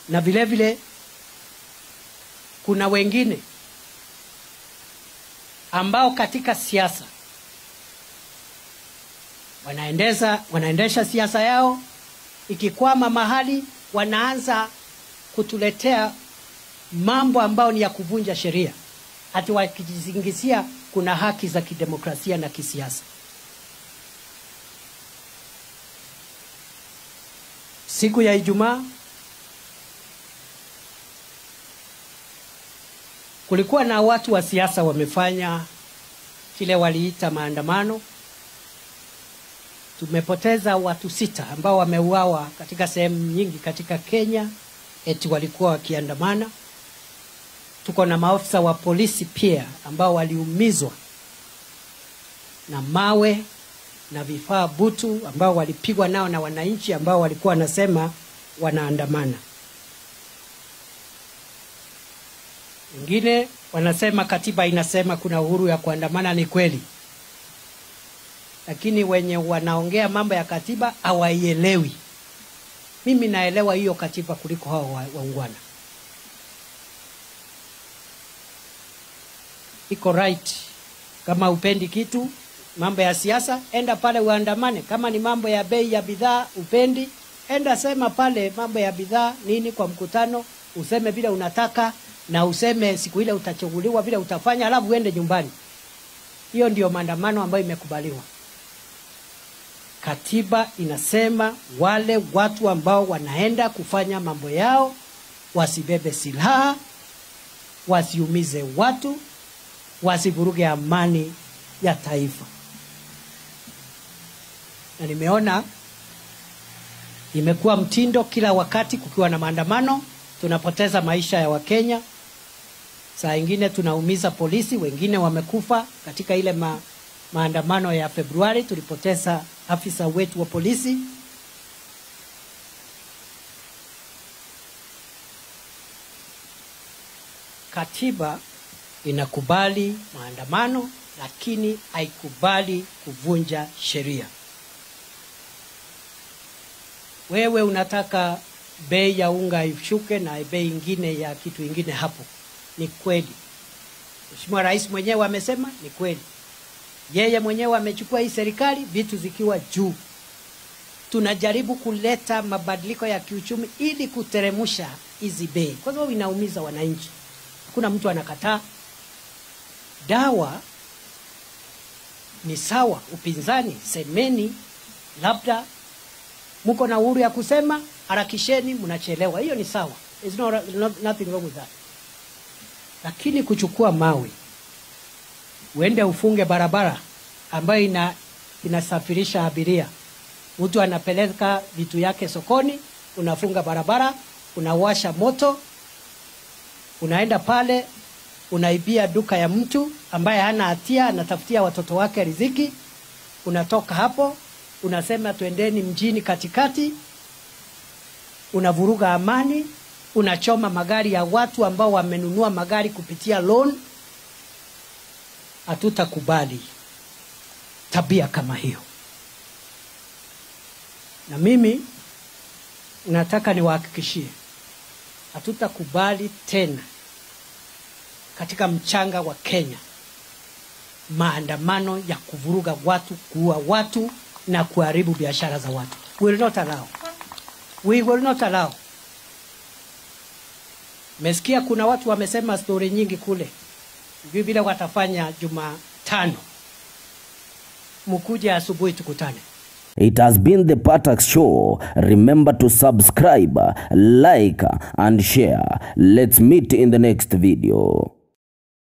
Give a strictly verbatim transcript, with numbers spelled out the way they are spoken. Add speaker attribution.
Speaker 1: Na vile vile kuna wengine ambao katika siasa wanaendesha wanaendesha siasa yao, ikikwama mahali wanaanza kutuletea mambo ambao ni ya kuvunja sheria, ati wakijizingizia kuna haki za kidemokrasia na kisiasa. Siku ya Ijumaa kulikuwa na watu wa siasa wamefanya kile waliita maandamano. Tumepoteza watu sita ambao wameuawa katika sehemu nyingi katika Kenya eti walikuwa wakiandamana. Tuko na maofisa wa polisi pia ambao waliumizwa na mawe na vifaa butu ambao walipigwa nao na wananchi ambao walikuwa wanasema wanaandamana. Wengine wanasema katiba inasema kuna uhuru ya kuandamana. Ni kweli, lakini wenye wanaongea mambo ya katiba hawaielewi. Mimi naelewa hiyo katiba kuliko hao waungwana. Iko right. Kama upendi kitu mambo ya siasa, enda pale uandamane. Kama ni mambo ya bei ya bidhaa upendi, enda sema pale mambo ya bidhaa nini kwa mkutano, useme vile unataka na useme siku ile utachaguliwa vile utafanya, alafu uende nyumbani. Hiyo ndio maandamano ambayo imekubaliwa. Katiba inasema wale watu ambao wanaenda kufanya mambo yao wasibebe silaha, wasiumize watu, wasivuruge amani ya taifa. Na nimeona imekuwa mtindo kila wakati kukiwa na maandamano tunapoteza maisha ya Wakenya. Saa ingine tunaumiza polisi, wengine wamekufa katika ile ma, maandamano ya Februari, tulipoteza afisa wetu wa polisi. Katiba inakubali maandamano, lakini haikubali kuvunja sheria. Wewe unataka bei ya unga ishuke na bei ingine ya kitu ingine hapo. Ni kweli. Mheshimiwa Rais mwenyewe amesema ni kweli. Yeye mwenyewe amechukua hii serikali vitu zikiwa juu. Tunajaribu kuleta mabadiliko ya kiuchumi ili kuteremusha hizi bei, kwa sababu inaumiza wananchi. Hakuna mtu anakataa. Dawa ni sawa, upinzani semeni, labda mko na uhuru ya kusema, harakisheni, mnachelewa. Hiyo ni sawa. There's no, not, nothing wrong with that. Lakini kuchukua mawe uende ufunge barabara ambayo ina inasafirisha abiria, mtu anapeleka vitu yake sokoni, unafunga barabara, unawasha moto, unaenda pale unaibia duka ya mtu ambaye hana hatia, anatafutia watoto wake riziki, unatoka hapo unasema tuendeni mjini katikati, unavuruga amani, unachoma magari ya watu ambao wamenunua magari kupitia loan. Hatutakubali tabia kama hiyo. Na mimi nataka niwahakikishie hatutakubali tena katika mchanga wa Kenya maandamano ya kuvuruga watu, kuua watu na kuharibu biashara za watu. We will not allow. We will not allow. Mesikia kuna watu wamesema story nyingi kule. Hivi vile watafanya Jumatano. Mkuje asubuhi tukutane.
Speaker 2: It has been the Patax Show. Remember to subscribe, like and share. Let's meet in the next video.